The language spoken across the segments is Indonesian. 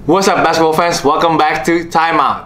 What's up basketball fans, welcome back to Timeout.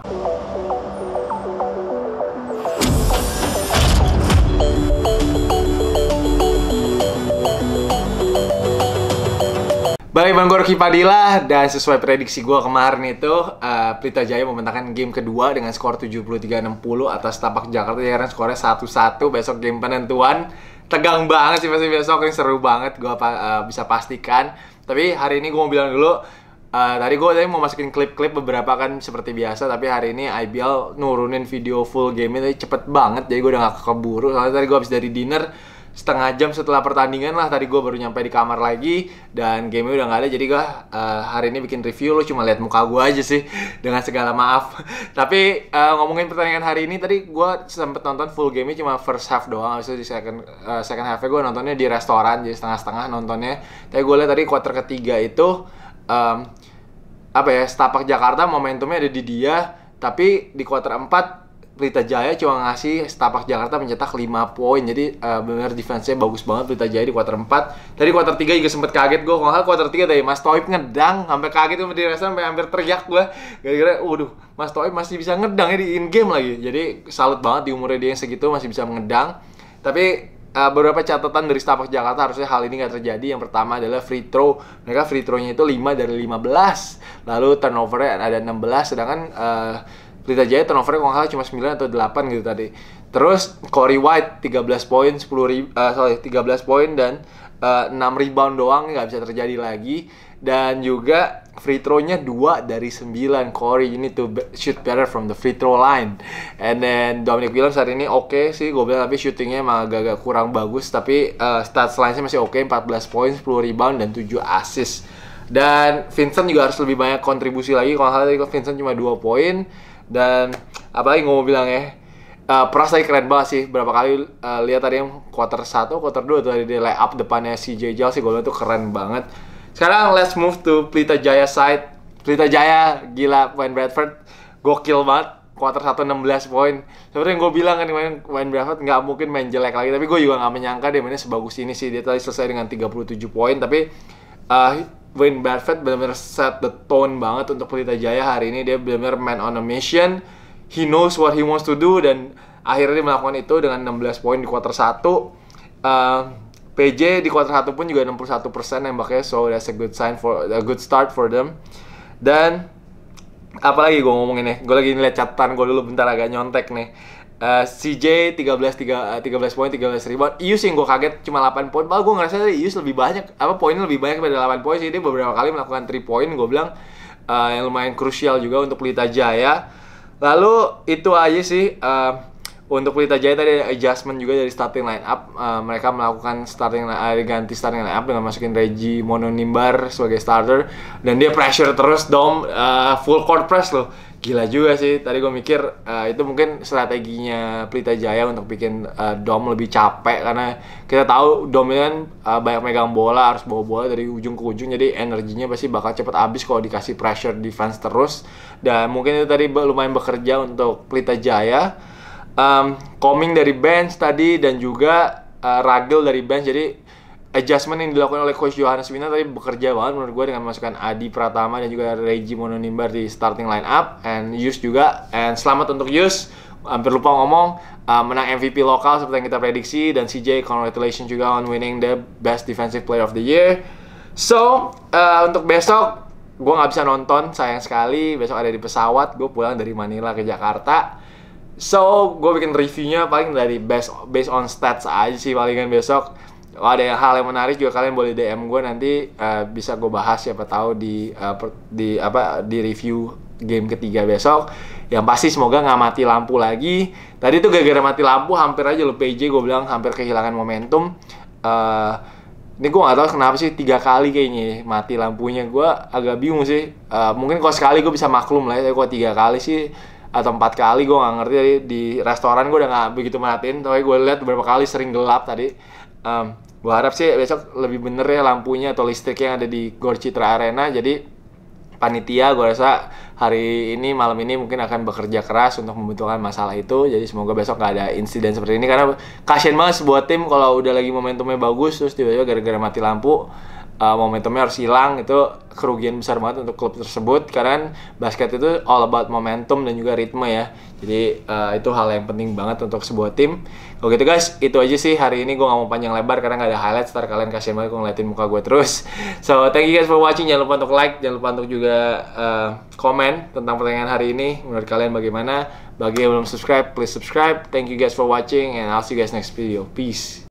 Balik bareng gue Rocky Padilla, dan sesuai prediksi gue kemarin itu Pelita Jaya memenangkan game kedua dengan skor 73-60 atas Setapak Jakarta. Ya kan skornya 1-1, besok game penentuan. Tegang banget sih pasti besok, ini seru banget, gue bisa pastikan. Tapi hari ini gue mau bilang dulu, tadi mau masukin klip-klip beberapa kan seperti biasa. Tapi hari ini IBL nurunin video full game ini cepet banget, jadi gue udah gak keburu. Soalnya tadi gue habis dari dinner setengah jam setelah pertandingan lah, tadi gue baru nyampe di kamar lagi dan game-nya udah nggak ada. Jadi gue hari ini bikin review, lo cuma lihat muka gue aja sih, dengan segala maaf. Tapi ngomongin pertandingan hari ini, tadi gue sempet nonton full game-nya cuma first half doang. Habis itu di second half-nya gue nontonnya di restoran, jadi setengah-setengah nontonnya. Tapi gue lihat tadi quarter ketiga itu Setapak Jakarta momentumnya ada di dia, tapi di quarter 4 Pelita Jaya cuma ngasih Setapak Jakarta mencetak 5 poin. Jadi benar defense-nya bagus banget Pelita Jaya di quarter 4. Tadi quarter 3 juga sempet kaget gue. Kalau quarter 3 tadi Mas Toib ngedang, sampai kaget gue di restoran, sampai hampir teriak gue. Gara-gara waduh, Mas Toib masih bisa ngedang ya di in game lagi. Jadi salut banget, di umurnya dia yang segitu masih bisa ngedang. Tapi beberapa catatan dari Setapak Jakarta, harusnya hal ini nggak terjadi. Yang pertama adalah free throw. Mereka free throw-nya itu 5 dari 15. Lalu turnover-nya ada 16, sedangkan Pelita Jaya turnover-nya kalau nggak salah cuma 9 atau 8 gitu tadi. Terus Corey White 13 poin, 13 poin dan 6 rebound doang, nggak bisa terjadi lagi. Dan juga free throw-nya 2 dari 9. Corey, you need to shoot better from the free throw line. And then Dominic Williams hari ini oke sih, gue bilang, tapi shootingnya emang agak kurang bagus. Tapi stats lainnya masih oke, 14 poin, 10 rebound dan 7 assist. Dan Vincent juga harus lebih banyak kontribusi lagi. Kalau nggak salah tadi Vincent cuma 2 poin. Dan apalagi gue mau bilang ya, Pras tadi keren banget sih. Berapa kali lihat tadi yang quarter 1, quarter 2 tadi dia lay up depannya si JJ sih, gue bilang tuh keren banget. Sekarang let's move to Pelita Jaya side. Pelita Jaya gila, Wayne Bradford gokil banget. Quarter 1 16 poin. Seperti yang gue bilang kan, Wayne Bradford nggak mungkin main jelek lagi. Tapi gue juga nggak menyangka dia mainnya sebagus ini sih. Dia tadi selesai dengan 37 poin. Tapi Wayne Bradford benar-benar set the tone banget untuk Pelita Jaya hari ini. Dia benar-benar man on a mission. He knows what he wants to do, dan akhirnya dia melakukan itu dengan 16 poin di quarter 1. PJ di quarter 1 pun juga 61% nembaknya, so that's a good start for them. Dan apalagi gue ngomongin nih, gue lagi ngeliat catatan gue dulu bentar, agak nyontek nih. CJ 13 poin, 13 rebound. Ius yang gue kaget cuma 8 poin. Padahal gue ngerasa Ius lebih banyak, poinnya lebih banyak daripada 8 poin sih. Dia beberapa kali melakukan 3 poin, gue bilang yang lumayan krusial juga untuk Pelita Jaya. Lalu itu aja sih untuk Pelita Jaya. Tadi ada adjustment juga dari starting line up. Mereka melakukan ganti starting line up dengan masukin Reggie Mononimbar sebagai starter, dan dia pressure terus Dom, full court press loh. Gila juga sih, tadi gue mikir itu mungkin strateginya Pelita Jaya untuk bikin Dom lebih capek. Karena kita tahu Dom kan banyak megang bola, harus bawa bola dari ujung ke ujung, jadi energinya pasti bakal cepet habis kalau dikasih pressure defense terus. Dan mungkin itu tadi lumayan bekerja untuk Pelita Jaya. Coming dari bench tadi, dan juga Ragil dari bench. Jadi adjustment yang dilakukan oleh Coach Johannes Wina tadi bekerja banget menurut gue, dengan memasukkan Adi Pratama dan juga Reggie Mononimbar di starting line up, and Yus juga. And selamat untuk Yus, hampir lupa ngomong, menang MVP lokal seperti yang kita prediksi. Dan CJ, congratulations juga on winning the Best Defensive Player of the Year. So untuk besok gue nggak bisa nonton, sayang sekali. Besok ada di pesawat, gue pulang dari Manila ke Jakarta. So gue bikin reviewnya paling dari based on stats aja sih palingan besok. Kalau ada hal yang menarik juga kalian boleh DM gue, nanti bisa gue bahas, siapa tahu di review game ketiga besok. Yang pasti semoga nggak mati lampu lagi. Tadi tuh gara-gara mati lampu hampir aja lo PJ, gue bilang hampir kehilangan momentum. Ini gue nggak tahu kenapa sih 3 kali kayaknya mati lampunya. Gue agak bingung sih. Mungkin kalau sekali gue bisa maklum lah ya, kalau 3 kali sih atau 4 kali gue nggak ngerti. Tadi di restoran gue udah nggak begitu merhatiin, tapi gue lihat beberapa kali sering gelap tadi. Gue harap sih besok lebih bener ya lampunya atau listrik yang ada di Gor Citra Arena. Jadi panitia gue rasa hari ini, malam ini mungkin akan bekerja keras untuk membentukkan masalah itu. Jadi semoga besok gak ada insiden seperti ini, karena kasian banget sebuah tim kalau udah lagi momentumnya bagus terus tiba-tiba gara-gara mati lampu momentumnya harus hilang. Itu kerugian besar banget untuk klub tersebut, karena basket itu all about momentum dan juga ritme ya. Jadi itu hal yang penting banget untuk sebuah tim. Kalau gitu guys, itu aja sih hari ini. Gue gak mau panjang lebar karena gak ada highlights, ntar kalian kasihan banget gue ngeliatin muka gue terus. So thank you guys for watching. Jangan lupa untuk like, jangan lupa untuk juga komen tentang pertanyaan hari ini. Menurut kalian bagaimana? Bagi yang belum subscribe, please subscribe. Thank you guys for watching, and I'll see you guys next video. Peace.